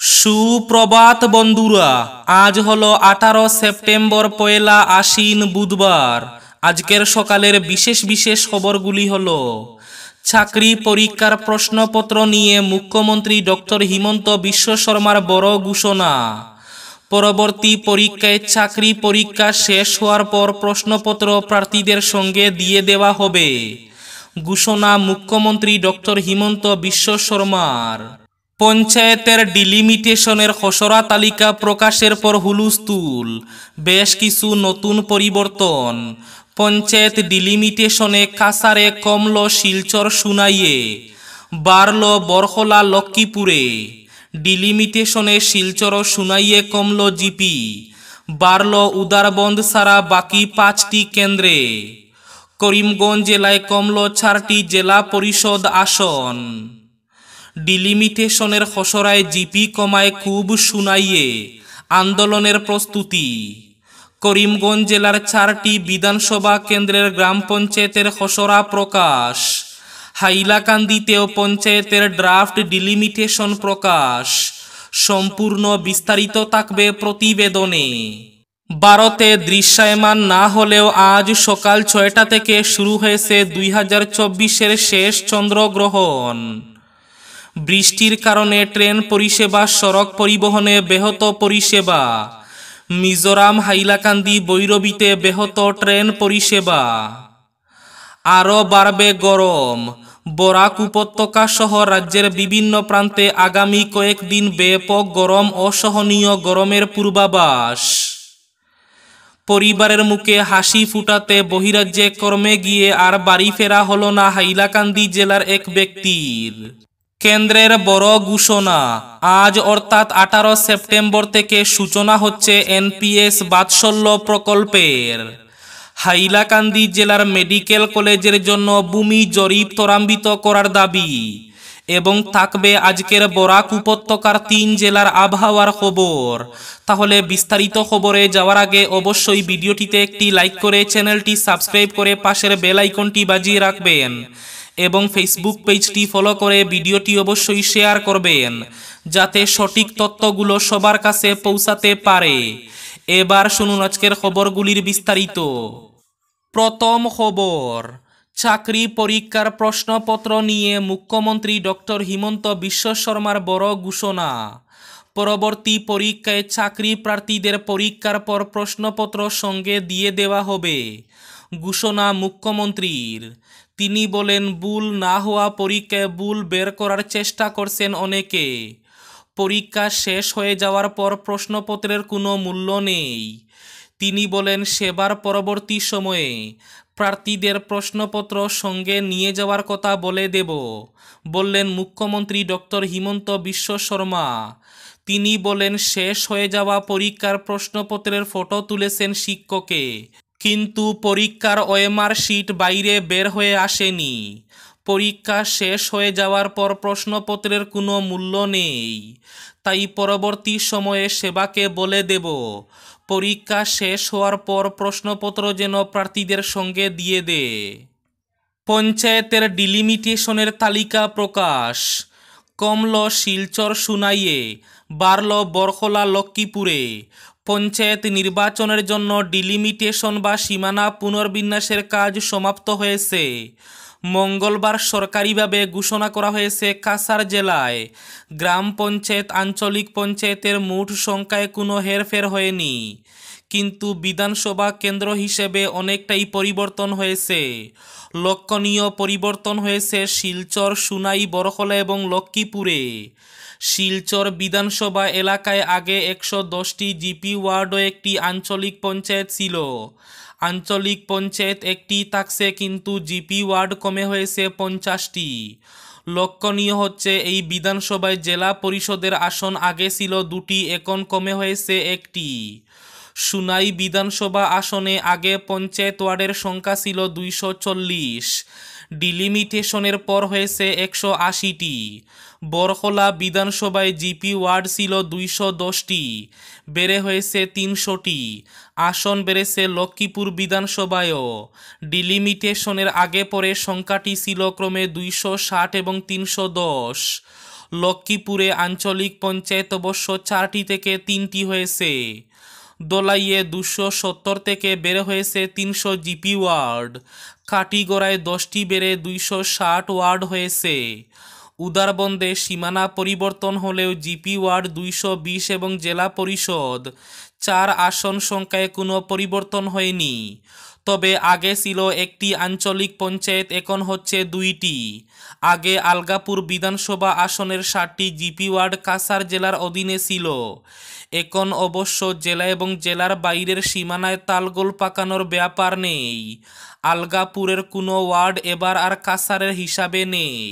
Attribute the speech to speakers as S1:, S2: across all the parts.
S1: সুপ্রভাত বন্ধুরা, আজ হলো 18 সেপ্টেম্বর, পয়লা আশ্বিন, বুধবার। আজকের সকালের বিশেষ বিশেষ খবরগুলি হলো: চাকরি পরীক্ষার প্রশ্নপত্র নিয়ে মুখ্যমন্ত্রী ডক্টর হিমন্ত বিশ্ব শর্মার বড় ঘোষণা। পরবর্তী পরীক্ষায় চাকরি পরীক্ষা শেষ হওয়ার পর প্রশ্নপত্র প্রার্থীদের সঙ্গে দিয়ে দেওয়া হবে, ঘোষণা মুখ্যমন্ত্রী ডক্টর হিমন্ত বিশ্ব শর্মার। পঞ্চায়েতের ডিলিমিটেশনের খসড়া তালিকা প্রকাশের পর হুলস্থুল, বেশ কিছু নতুন পরিবর্তন। পঞ্চায়েত ডিলিমিটেশনে কাছাড়ে কমল শিলচর সুনাইয়ে, বাড়ল বরখলা লক্ষ্মীপুরে। ডিলিমিটেশনে শিলচর ও সুনাইয়ে কমল জিপি, বাড়ল উদারবন্দ ছাড়া বাকি 5টি কেন্দ্রে। করিমগঞ্জ জেলায় কমল 4টি জেলা পরিষদ আসন। ডিলিমিটেশনের খসড়ায় জিপি কমায় খুব সুনাইয়ে, আন্দোলনের প্রস্তুতি। করিমগঞ্জ জেলার 4টি বিধানসভা কেন্দ্রের গ্রাম পঞ্চায়েতের খসড়া প্রকাশ। হাইলাকান্দিতেও পঞ্চায়েতের ড্রাফট ডিলিমিটেশন প্রকাশ। সম্পূর্ণ বিস্তারিত থাকবে প্রতিবেদনে। ভারতে দৃশ্যায়মান না হলেও আজ সকাল 6টা থেকে শুরু হয়েছে 2024-এর শেষ চন্দ্রগ্রহণ। বৃষ্টির কারণে ট্রেন পরিষেবা, সড়ক পরিবহনে ব্যাহত পরিষেবা। মিজোরাম হাইলাকান্দি ভৈরবীতে ব্যাহত ট্রেন পরিষেবা। আরও বাড়বে গরম। বরাক উপত্যকা সহ রাজ্যের বিভিন্ন প্রান্তে আগামী কয়েকদিন ব্যাপক গরম, অসহনীয় গরমের পূর্বাভাস। পরিবারের মুখে হাসি ফুটাতে বহিরাজ্যে কর্মে গিয়ে আর বাড়ি ফেরা হলো না হাইলাকান্দি জেলার এক ব্যক্তির। কেন্দ্রের বড় ঘোষণা, আজ অর্থাৎ 18 সেপ্টেম্বর থেকে সূচনা হচ্ছে এনপিএস বাৎসল্য প্রকল্পের। হাইলাকান্দি জেলার মেডিকেল কলেজের জন্য ভূমি জরিপ ত্বরান্বিত করার দাবি। এবং থাকবে আজকের বরাক উপত্যকার 3 জেলার আবহাওয়ার খবর। তাহলে বিস্তারিত খবরে যাওয়ার আগে অবশ্যই ভিডিওটিতে একটি লাইক করে চ্যানেলটি সাবস্ক্রাইব করে পাশের বেল আইকনটি বাজিয়ে রাখবেন এবং ফেসবুক পেজটি ফলো করে ভিডিওটি অবশ্যই শেয়ার করবেন, যাতে সঠিক তথ্যগুলো সবার কাছে পৌঁছাতে পারে। এবার শুনুন আজকের খবরগুলির বিস্তারিত। প্রথম খবর, চাকরি পরীক্ষার প্রশ্নপত্র নিয়ে মুখ্যমন্ত্রী ডক্টর হিমন্ত বিশ্ব শর্মার বড় ঘোষণা। পরবর্তী পরীক্ষায় চাকরি প্রার্থীদের পরীক্ষার পর প্রশ্নপত্র সঙ্গে দিয়ে দেওয়া হবে, ঘোষণা মুখ্যমন্ত্রীর। তিনি বলেন, ভুল না হওয়া পরীক্ষায় ভুল বের করার চেষ্টা করছেন অনেকে। পরীক্ষা শেষ হয়ে যাওয়ার পর প্রশ্নপত্রের কোনো মূল্য নেই। তিনি বলেন, সেবার পরবর্তী সময়ে প্রার্থীদের প্রশ্নপত্র সঙ্গে নিয়ে যাওয়ার কথা বলে দেব, বললেন মুখ্যমন্ত্রী ডক্টর হিমন্ত বিশ্ব শর্মা। তিনি বলেন, শেষ হয়ে যাওয়া পরীক্ষার প্রশ্নপত্রের ফটো তুলেছেন শিক্ষকে, কিন্তু পরীক্ষার ওএমআর শিট বাইরে বের হয়ে আসেনি। পরীক্ষা শেষ হয়ে যাওয়ার পর প্রশ্নপত্রের কোনো মূল্য নেই। তাই পরবর্তী সময়ে সেবাকে বলে দেব, পরীক্ষা শেষ হওয়ার পর প্রশ্নপত্র যেন প্রার্থীদের সঙ্গে দিয়ে দে। পঞ্চায়েতের ডিলিমিটেশনের তালিকা প্রকাশ। কমল শিলচর সুনাইয়ে, বাড়ল বরখলা লক্ষ্মীপুরে। পঞ্চায়েত নির্বাচনের জন্য ডিলিমিটেশন বা সীমানা পুনর্বিন্যাসের কাজ সমাপ্ত হয়েছে। মঙ্গলবার সরকারিভাবে ঘোষণা করা হয়েছে কাছাড় জেলায় গ্রাম পঞ্চায়েত, আঞ্চলিক পঞ্চায়েতের মোট সংখ্যায় কোনো হেরফের হয়নি, কিন্তু বিধানসভা কেন্দ্র হিসেবে অনেকটাই পরিবর্তন হয়েছে। লক্ষণীয় পরিবর্তন হয়েছে শিলচর, সুনাই, বরখলা এবং লক্ষ্মীপুরে। শিলচর বিধানসভা এলাকায় আগে 110টি জিপি ওয়ার্ড ও একটি আঞ্চলিক পঞ্চায়েত ছিল। আঞ্চলিক পঞ্চায়েত একটি থাকছে, কিন্তু জিপি ওয়ার্ড কমে হয়েছে 50টি। লক্ষণীয় হচ্ছে, এই বিধানসভায় জেলা পরিষদের আসন আগে ছিল 2টি, এখন কমে হয়েছে 1টি। সুনাই বিধানসভা আসনে আগে পঞ্চায়েত ওয়ার্ডের সংখ্যা ছিল 240, ডিলিমিটেশনের পর হয়েছে 180টি। বরখলা বিধানসভায় জিপি ওয়ার্ড ছিল 210টি, বেড়ে হয়েছে 300টি। আসন বেড়েছে লক্ষ্মীপুর বিধানসভায়ও। ডিলিমিটেশনের আগে পরে সংখ্যাটি ছিল ক্রমে 260 এবং 310। লক্ষ্মীপুরে আঞ্চলিক পঞ্চায়েত অবশ্য 4টি থেকে 3টি হয়েছে। দোলাইয়ে 270 থেকে বেড়ে হয়েছে 300 জিপি ওয়ার্ড। কাটিগড়ায় 10টি বেড়ে 260 ওয়ার্ড হয়েছে। উদারবন্দে সীমানা পরিবর্তন হলেও জিপি ওয়ার্ড 220 এবং জেলা পরিষদ 4 আসন সংখ্যায় কোনো পরিবর্তন হয়নি। তবে আগে ছিল একটি আঞ্চলিক পঞ্চায়েত, এখন হচ্ছে 2টি। আগে আলগাপুর বিধানসভা আসনের 7টি জিপি ওয়ার্ড কাছাড় জেলার অধীনে ছিল। এখন অবশ্য জেলা এবং জেলার বাইরের সীমানায় তালগোল পাকানোর ব্যাপার নেই। আলগাপুরের কোনো ওয়ার্ড এবার আর কাছাড়ের হিসাবে নেই।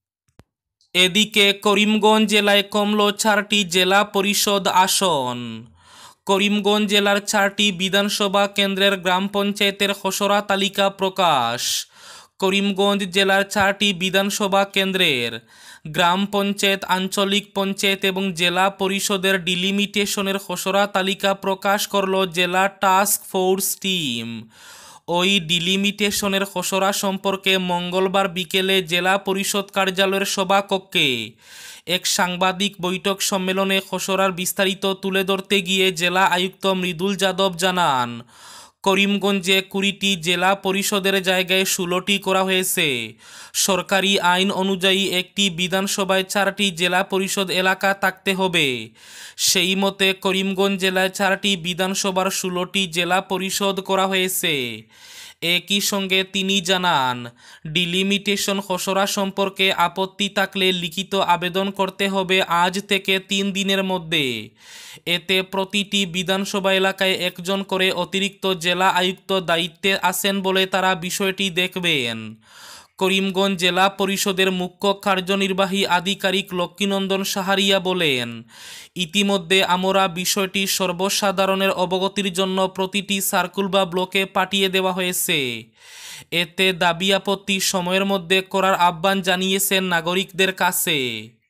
S1: এদিকে করিমগঞ্জ জেলায় কমল 4টি জেলা পরিষদ আসন। করিমগঞ্জ জেলার 4টি বিধানসভা কেন্দ্রের গ্রাম পঞ্চায়েতের খসড়া তালিকা প্রকাশ। করিমগঞ্জ জেলার 4টি বিধানসভা কেন্দ্রের গ্রাম পঞ্চায়েত, আঞ্চলিক পঞ্চায়েত এবং জেলা পরিষদের ডিলিমিটেশনের খসড়া তালিকা প্রকাশ করল জেলা টাস্ক ফোর্স টিম। ওই ডিলিমিটেশনের খসড়া সম্পর্কে মঙ্গলবার বিকেলে জেলা পরিষদ কার্যালয়ের সভাকক্ষে এক সাংবাদিক বৈঠক সম্মেলনে খসড়ার বিস্তারিত তুলে ধরতে গিয়ে জেলা আয়ুক্ত মৃদুল যাদব জানান, করিমগঞ্জে 20টি জেলা পরিষদের জায়গায় 16টি করা হয়েছে। সরকারি আইন অনুযায়ী একটি বিধানসভায় 4টি জেলা পরিষদ এলাকা থাকতে হবে। সেই মতে করিমগঞ্জ জেলায় 4টি বিধানসভার 16টি জেলা পরিষদ করা হয়েছে। একই সঙ্গে তিনি জানান, ডিলিমিটেশন খসড়া সম্পর্কে আপত্তি থাকলে লিখিত আবেদন করতে হবে আজ থেকে 3 দিনের মধ্যে। এতে প্রতিটি বিধানসভা এলাকায় একজন করে অতিরিক্ত জেলা আয়ুক্ত দায়িত্বে আছেন বলে তারা বিষয়টি দেখবেন। করিমগঞ্জ জেলা পরিষদের মুখ্য কার্যনির্বাহী আধিকারিক লক্ষ্মীনন্দন সাহারিয়া বলেন, ইতিমধ্যে আমরা বিষয়টি সর্বসাধারণের অবগতির জন্য প্রতিটি সার্কুল বা ব্লকে পাঠিয়ে দেওয়া হয়েছে। এতে দাবি আপত্তি সময়ের মধ্যে করার আহ্বান জানিয়েছেন নাগরিকদের কাছে।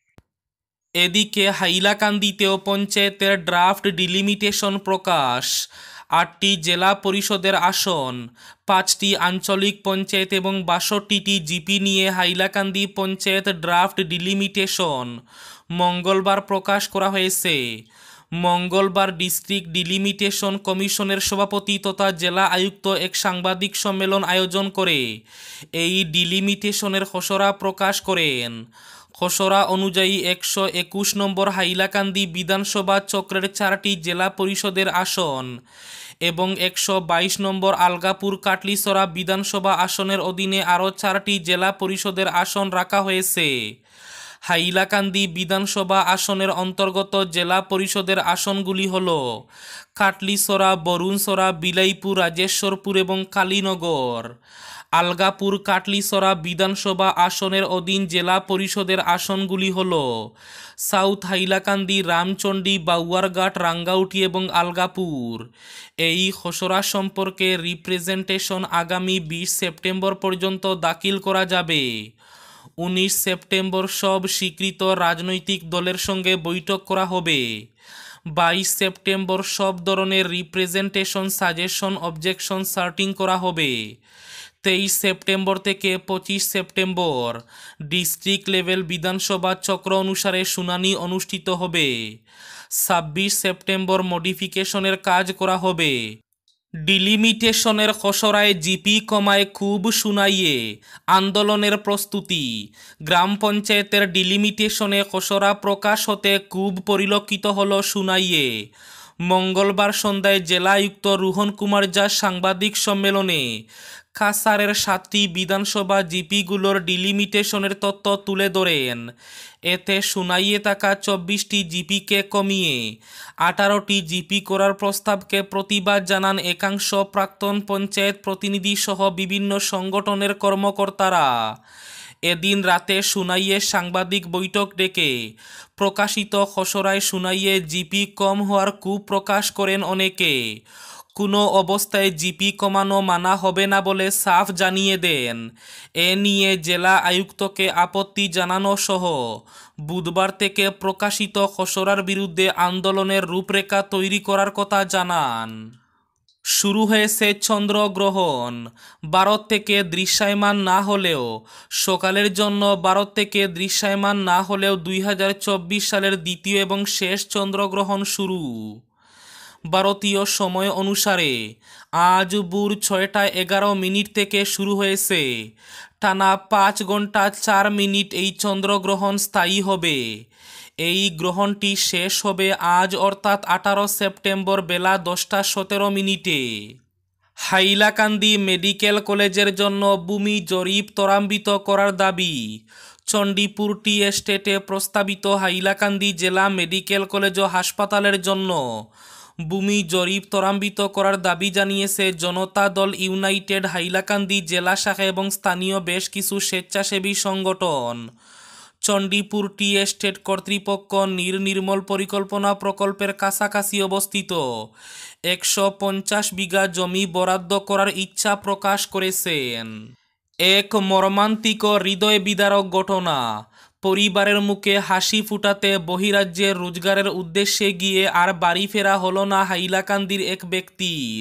S1: এদিকে হাইলাকান্দিতেও পঞ্চায়েতের ড্রাফট ডিলিমিটেশন প্রকাশ। 8টি জেলা পরিষদের আসন, 5টি আঞ্চলিক পঞ্চায়েত এবং 62টি জিপি নিয়ে হাইলাকান্দি পঞ্চায়েত ড্রাফট ডিলিমিটেশন মঙ্গলবার প্রকাশ করা হয়েছে। মঙ্গলবার ডিস্ট্রিক্ট ডিলিমিটেশন কমিশনের সভাপতি তথা জেলা আয়ুক্ত এক সাংবাদিক সম্মেলন আয়োজন করে এই ডিলিমিটেশনের খসড়া প্রকাশ করেন। খসড়া অনুযায়ী 121 নম্বর হাইলাকান্দি বিধানসভা চক্রের 4টি জেলা পরিষদের আসন এবং 122 নম্বর আলগাপুর কাটলিছড়া বিধানসভা আসনের অধীনে আরও 4টি জেলা পরিষদের আসন রাখা হয়েছে। হাইলাকান্দি বিধানসভা আসনের অন্তর্গত জেলা পরিষদের আসনগুলি হল কাটলিছড়া, বরুণছড়া, বিলাইপুর, রাজেশ্বরপুর এবং কালীনগর। আলগাপুর কাটলিছড়া বিধানসভা আসনের অধীন জেলা পরিষদের আসনগুলি হল সাউথ হাইলাকান্দি, রামচন্ডী, বাউয়ারঘাট, রাঙ্গাউটি এবং আলগাপুর। এই খসড়া সম্পর্কে রিপ্রেজেন্টেশন আগামী 20 সেপ্টেম্বর পর্যন্ত দাখিল করা যাবে। 19 সেপ্টেম্বর সব স্বীকৃত রাজনৈতিক দলের সঙ্গে বৈঠক করা হবে। 22 সেপ্টেম্বর সব ধরনের রিপ্রেজেন্টেশন, সাজেশন, অবজেকশন সার্টিং করা হবে। 23 সেপ্টেম্বর থেকে 25 সেপ্টেম্বর ডিস্ট্রিক্ট লেভেল বিধানসভা চক্র অনুসারে শুনানি অনুষ্ঠিত হবে। 26 সেপ্টেম্বর মডিফিকেশনের কাজ করা হবে। ডিলিমিটেশনের খসড়ায় জিপি কমায় খুব শুনাইয়ে আন্দোলনের প্রস্তুতি। গ্রাম পঞ্চায়েতের ডিলিমিটেশনে খসড়া প্রকাশ হতে খুব পরিলক্ষিত হল শুনাইয়ে। মঙ্গলবার সন্ধ্যায় জেলা আয়ুক্ত রোহন কুমার ঝা সাংবাদিক সম্মেলনে কাছাড়ের 7টি বিধানসভা জিপিগুলোর ডিলিমিটেশনের তথ্য তুলে ধরেন। এতে শুনাইয়ে থাকা 24টি জিপিকে কমিয়ে 18টি জিপি করার প্রস্তাবকে প্রতিবাদ জানান একাংশ প্রাক্তন পঞ্চায়েত প্রতিনিধি সহ বিভিন্ন সংগঠনের কর্মকর্তারা। এদিন রাতে শুনাইয়ে সাংবাদিক বৈঠক ডেকে প্রকাশিত খসড়ায় শুনাইয়ে জিপি কম হওয়ার ক্ষোভ প্রকাশ করেন অনেকে। কোনো অবস্থায় জিপি কমানো মানা হবে না বলে সাফ জানিয়ে দেন। এ নিয়ে জেলা আয়ুক্তকে আপত্তি জানানো সহ বুধবার থেকে প্রকাশিত খসড়ার বিরুদ্ধে আন্দোলনের রূপরেখা তৈরি করার কথা জানান। শুরু হয়েছে চন্দ্রগ্রহণ। ভারত থেকে দৃশ্যায়মান না হলেও সকালের জন্য ভারত থেকে দৃশ্যায়মান না হলেও 2024 সালের দ্বিতীয় এবং শেষ চন্দ্রগ্রহণ শুরু। ভারতীয় সময় অনুসারে আজ ভোর 6:11 থেকে শুরু হয়েছে। টানা 5 ঘন্টা 4 মিনিট এই চন্দ্রগ্রহণ স্থায়ী হবে। এই গ্রহণটি শেষ হবে আজ অর্থাৎ 18 সেপ্টেম্বর বেলা 10:17 হাইলাকান্দি মেডিকেল কলেজের জন্য ভূমি জরিপ ত্বরান্বিত করার দাবি। চণ্ডীপুর টি এস্টেটে প্রস্তাবিত হাইলাকান্দি জেলা মেডিকেল কলেজ ও হাসপাতালের জন্য ভূমি জরিপ ত্বরান্বিত করার দাবি জানিয়েছে জনতা দল ইউনাইটেড হাইলাকান্দি জেলা শাখা এবং স্থানীয় বেশ কিছু স্বেচ্ছাসেবী সংগঠন। চণ্ডীপুর টি এস্টেট কর্তৃপক্ষ নির্মল পরিকল্পনা প্রকল্পের কাছাকাছি অবস্থিত 150 বিঘা জমি বরাদ্দ করার ইচ্ছা প্রকাশ করেছেন। এক মর্মান্তিক ও হৃদয় বিদারক ঘটনা। পরিবারের মুখে হাসি ফুটাতে বহিরাজ্যে রোজগারের উদ্দেশ্যে গিয়ে আর বাড়ি ফেরা হলো না হাইলাকান্দির এক ব্যক্তির।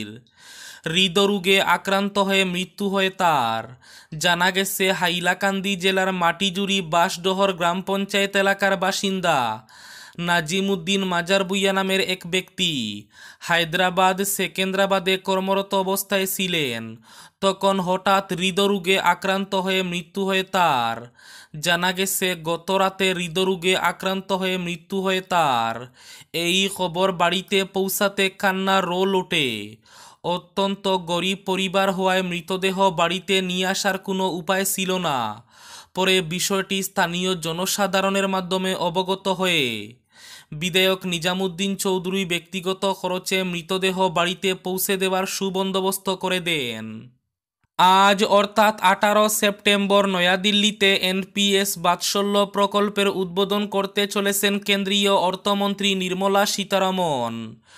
S1: হৃদরোগে আক্রান্ত হয়ে মৃত্যু হয় তার। জানা গেছে হাইলাকান্দি জেলার মাটিজুরি বাঁশডোহর গ্রাম পঞ্চায়েত এলাকার বাসিন্দা নাজিমুদ্দিন মাজার ভুইয়া নামের এক ব্যক্তি হায়দ্রাবাদ সেকেন্দ্রাবাদে কর্মরত অবস্থায় ছিলেন। তখন হঠাৎ হৃদরোগে আক্রান্ত হয়ে মৃত্যু হয় তার। জানা গেছে গত রাতে হৃদরোগে আক্রান্ত হয়ে মৃত্যু হয় তার। এই খবর বাড়িতে পৌঁছাতে কান্নার রোল ওঠে। অত্যন্ত গরিব পরিবার হওয়ায় মৃতদেহ বাড়িতে নিয়ে আসার কোনো উপায় ছিল না। পরে বিষয়টি স্থানীয় জনসাধারণের মাধ্যমে অবগত হয়ে বিধায়ক নিজামুদ্দিন চৌধুরী ব্যক্তিগত খরচে মৃতদেহ বাড়িতে পৌঁছে দেওয়ার সুবন্দোবস্ত করে দেন। আজ অর্থাৎ 18 সেপ্টেম্বর নয়াদিল্লিতে এনপিএস বাৎসল্য প্রকল্পের উদ্বোধন করতে চলেছেন কেন্দ্রীয় অর্থমন্ত্রী নির্মলা সীতারমণ।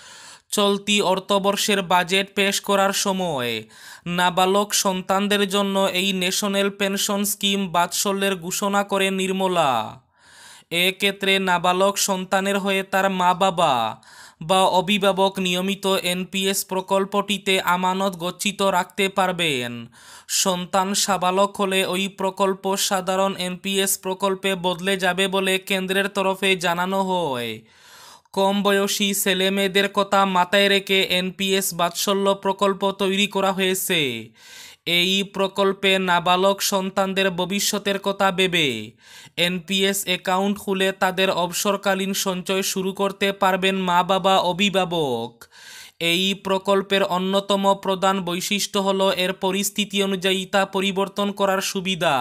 S1: চলতি অর্থবর্ষের বাজেট পেশ করার সময় নাবালক সন্তানদের জন্য এই ন্যাশনাল পেনশন স্কিম বাৎসল্যের ঘোষণা করেন নির্মলা। এক্ষেত্রে নাবালক সন্তানের হয়ে তার মা বাবা বা অভিভাবক নিয়মিত এনপিএস প্রকল্পটিতে আমানত গচ্ছিত রাখতে পারবেন। সন্তান সাবালক হলে ওই প্রকল্প সাধারণ এনপিএস প্রকল্পে বদলে যাবে বলে কেন্দ্রের তরফে জানানো হয়। কম বয়সী ছেলেমেয়েদের কথা মাথায় রেখে এনপিএস বাৎসল্য প্রকল্প তৈরি করা হয়েছে। এই প্রকল্পে নাবালক সন্তানদের ভবিষ্যতের কথা ভেবে এনপিএস অ্যাকাউন্ট খুলে তাদের অবসরকালীন সঞ্চয় শুরু করতে পারবেন মা বাবা অভিভাবক। এই প্রকল্পের অন্যতম প্রধান বৈশিষ্ট্য হলো এর পরিস্থিতি অনুযায়ী তা পরিবর্তন করার সুবিধা।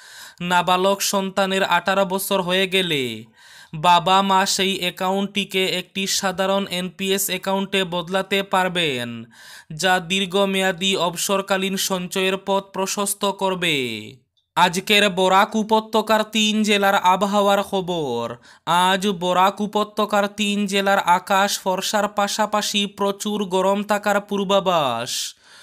S1: নাবালক সন্তানের 18 বছর হয়ে গেলে বাবা মা সেই অ্যাকাউন্টটিকে একটি সাধারণ এনপিএস অ্যাকাউন্টে বদলাতে পারবেন, যা দীর্ঘমেয়াদী অবসরকালীন সঞ্চয়ের পথ প্রশস্ত করবে। আজকের বরাক উপত্যকার 3 জেলার আবহাওয়ার খবর। আজ বরাক উপত্যকার 3 জেলার আকাশ ফর্সার পাশাপাশি প্রচুর গরম থাকার পূর্বাভাস।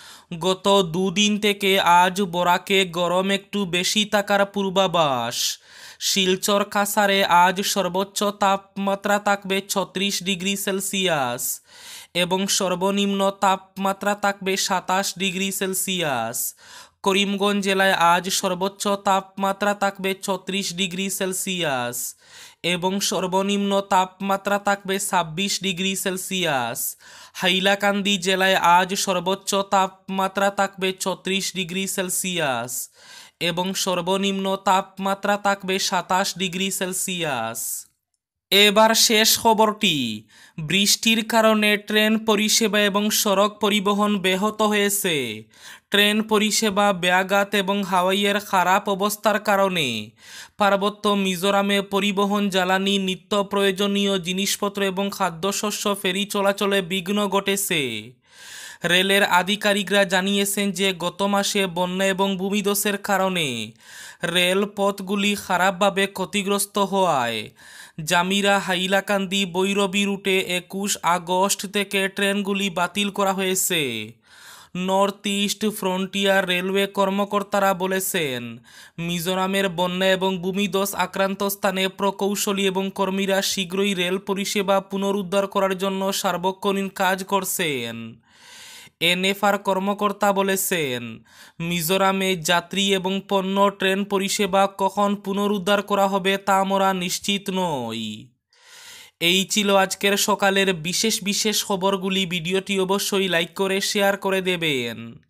S1: গত দুদিন থেকে আজ বরাকে গরম একটু বেশি থাকার পূর্বাভাস। শিলচর কাছাড়ে আজ সর্বোচ্চ তাপমাত্রা থাকবে 36 ডিগ্রি সেলসিয়াস এবং সর্বনিম্ন তাপমাত্রা থাকবে 27 ডিগ্রি সেলসিয়াস। করিমগঞ্জ জেলায় আজ সর্বোচ্চ তাপমাত্রা থাকবে 34 ডিগ্রি সেলসিয়াস এবং সর্বনিম্ন তাপমাত্রা থাকবে 26 ডিগ্রি সেলসিয়াস। হাইলাকান্দি জেলায় আজ সর্বোচ্চ তাপমাত্রা থাকবে 34 ডিগ্রি সেলসিয়াস এবং সর্বনিম্ন তাপমাত্রা থাকবে 27 ডিগ্রি সেলসিয়াস। এবার শেষ খবরটি। বৃষ্টির কারণে ট্রেন পরিষেবা এবং সড়ক পরিবহন ব্যাহত হয়েছে। ট্রেন পরিষেবা ব্যাঘাত এবং হাওয়াইয়ের খারাপ অবস্থার কারণে পার্বত্য মিজোরামে পরিবহন জ্বালানি নিত্য প্রয়োজনীয় জিনিসপত্র এবং খাদ্যশস্য ফেরি চলাচলে বিঘ্ন ঘটেছে। রেলের আধিকারিকরা জানিয়েছেন যে গত মাসে বন্যা এবং ভূমিধসের কারণে রেলপথগুলি খারাপভাবে ক্ষতিগ্রস্ত হওয়ায় জামিরা হাইলাকান্দি ভৈরবী রুটে 21 আগস্ট থেকে ট্রেনগুলি বাতিল করা হয়েছে। নর্থ ইস্ট ফ্রন্টিয়ার রেলওয়ে কর্মকর্তারা বলেছেন, মিজোরামের বন্যা এবং ভূমিধস আক্রান্ত স্থানে প্রকৌশলী এবং কর্মীরা শীঘ্রই রেল পরিষেবা পুনরুদ্ধার করার জন্য সার্বক্ষণিক কাজ করছেন। এনএফআর কর্মকর্তা বলেছেন, মিজোরামে যাত্রী এবং পণ্য ট্রেন পরিষেবা কখন পুনরুদ্ধার করা হবে তা আমরা নিশ্চিত নই। এই ছিল আজকের সকালের বিশেষ বিশেষ খবরগুলি। ভিডিওটি অবশ্যই লাইক করে শেয়ার করে দেবেন।